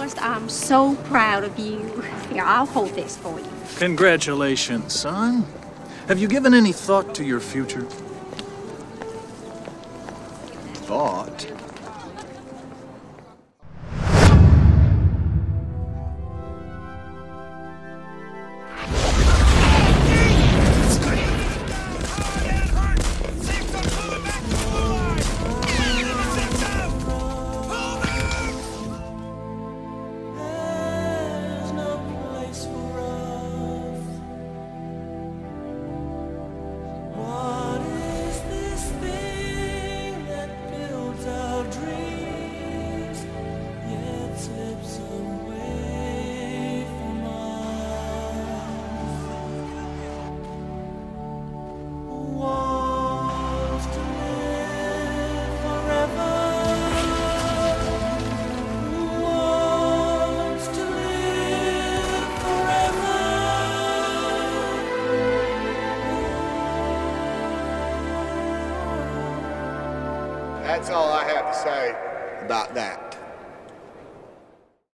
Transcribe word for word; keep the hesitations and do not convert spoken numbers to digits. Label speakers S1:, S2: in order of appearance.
S1: Forrest, I'm so proud of you. Here, I'll hold this for you.
S2: Congratulations, son. Have you given any thought to your future?
S3: Thought?
S4: That's all I have to say about that.